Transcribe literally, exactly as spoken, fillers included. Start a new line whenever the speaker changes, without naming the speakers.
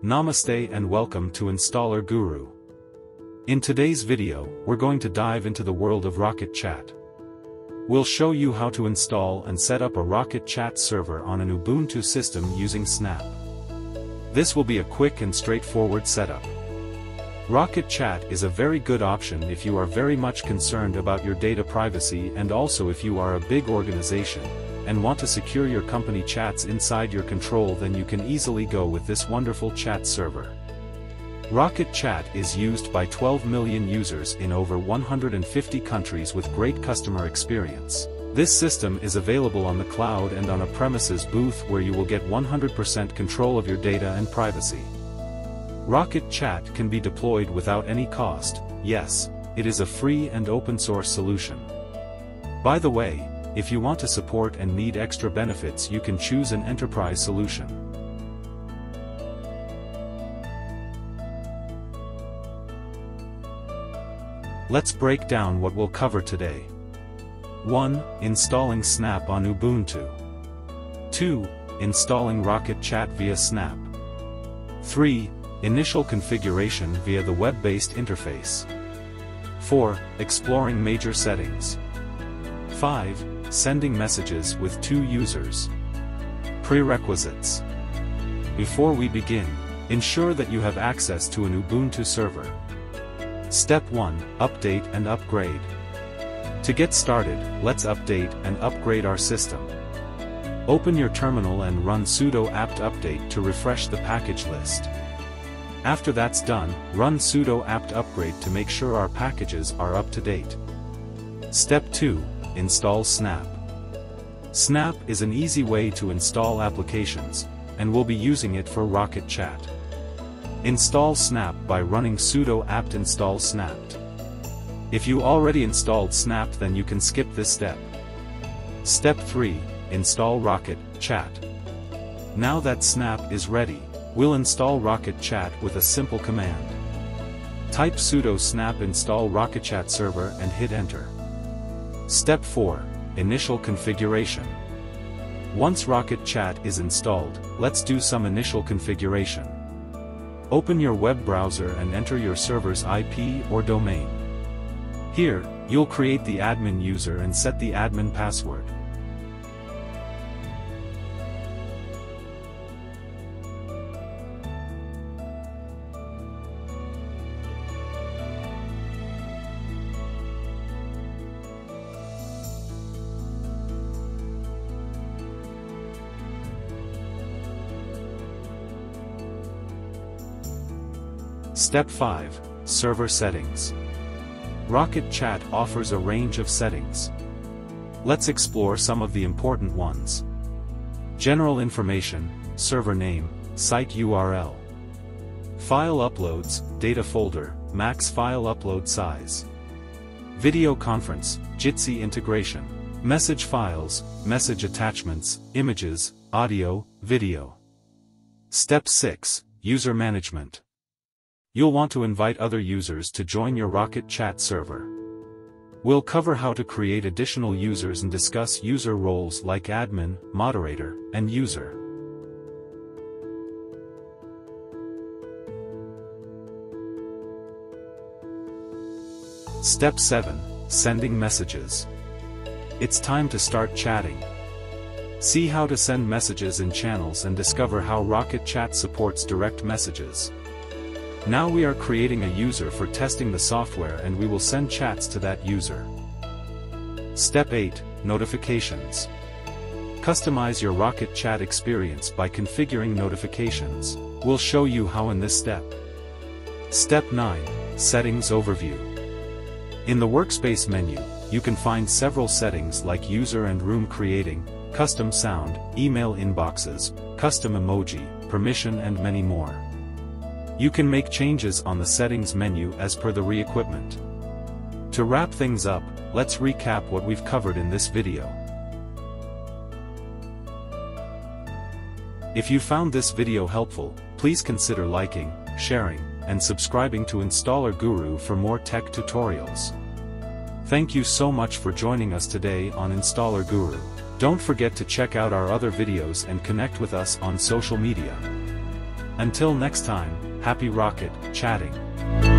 Namaste and welcome to Installer Guru. In today's video, we're going to dive into the world of Rocket Chat. We'll show you how to install and set up a Rocket Chat server on an Ubuntu system using Snap. This will be a quick and straightforward setup. Rocket Chat is a very good option if you are very much concerned about your data privacy and also if you are a big organization and want to secure your company chats inside your control, then you can easily go with this wonderful chat server. Rocket Chat is used by twelve million users in over one hundred fifty countries with great customer experience. This system is available on the cloud and on a premises booth where you will get one hundred percent control of your data and privacy. Rocket Chat can be deployed without any cost. Yes, it is a free and open source solution. By the way, if you want to support and need extra benefits, you can choose an enterprise solution. Let's break down what we'll cover today. one. Installing Snap on Ubuntu. two. Installing Rocket Chat via Snap. three. Initial configuration via the web-based interface. four. Exploring major settings. five. Sending messages with two users. Prerequisites. Before we begin, ensure that you have access to an Ubuntu server. Step one. Update and upgrade. To get started, let's update and upgrade our system. Open your terminal and run sudo apt update to refresh the package list. After that's done, run sudo apt upgrade to make sure our packages are up to date. Step two. Install Snap. Snap is an easy way to install applications, and we'll be using it for Rocket Chat. Install Snap by running sudo apt install snap. If you already installed Snap, then you can skip this step. Step three. Install Rocket Chat. Now that Snap is ready, we'll install Rocket Chat with a simple command. Type sudo snap install Rocket Chat server and hit enter. Step four. Initial configuration. Once Rocket Chat is installed, let's do some initial configuration. Open your web browser and enter your server's I P or domain. Here, you'll create the admin user and set the admin password. Step five. Server settings. Rocket Chat offers a range of settings. Let's explore some of the important ones. General information, server name, site U R L. File uploads, data folder, max file upload size. Video conference, Jitsi integration. Message files, message attachments, images, audio, video. Step six. User management. You'll want to invite other users to join your Rocket Chat server. We'll cover how to create additional users and discuss user roles like admin, moderator, and user. Step seven. Sending messages. It's time to start chatting. See how to send messages in channels and discover how Rocket Chat supports direct messages. Now we are creating a user for testing the software and we will send chats to that user. Step eight. Notifications. Customize your Rocket Chat experience by configuring notifications. We'll show you how in this step. Step nine. Settings overview. In the workspace menu, you can find several settings like user and room creating, custom sound, email inboxes, custom emoji, permission and many more. You can make changes on the settings menu as per the re-equipment. To wrap things up, let's recap what we've covered in this video. If you found this video helpful, please consider liking, sharing, and subscribing to Installer Guru for more tech tutorials. Thank you so much for joining us today on Installer Guru. Don't forget to check out our other videos and connect with us on social media. Until next time, happy Rocket chatting!